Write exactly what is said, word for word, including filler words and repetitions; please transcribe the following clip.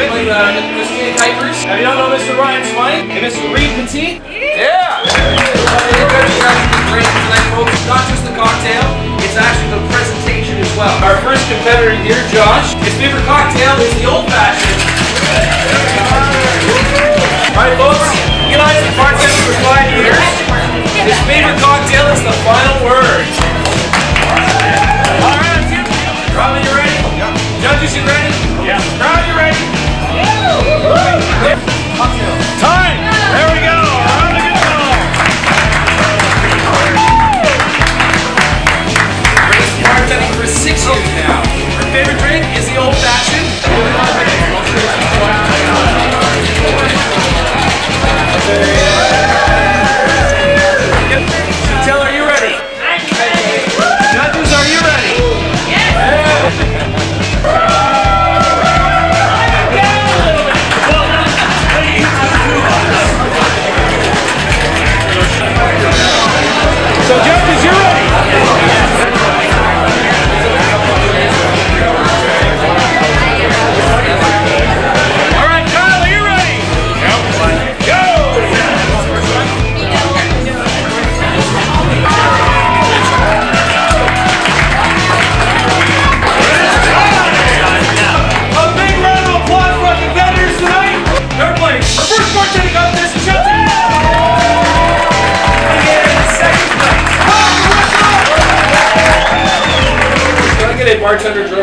with uh, Mister Kuipers. If you don't know Mister Ryan Smythe and Mister Reed Petit. Yeah! Not just the cocktail, it's actually the presentation as well. Our first competitor here, Josh, his favorite cocktail is the old fashioned. Alright folks, Eli's been bartending for five years. His favorite cocktail is the final word. Alright, Robin, you ready? Yeah. Judges, you ready? Yeah. Crowd, you ready? Yeah. Time! There we go! Round of good go! Grace bartending for six years now. Her favorite drink is the old fashioned. Chantel, are you ready? I'm ready. Judges, are you ready? Yes. So judges, you're ready? All right, Kyle, are you ready? Yep. Go! A big round of applause for our competitors tonight. Third place, our first bartending contest is Chelsea. Second place. Can I get a bartender drink?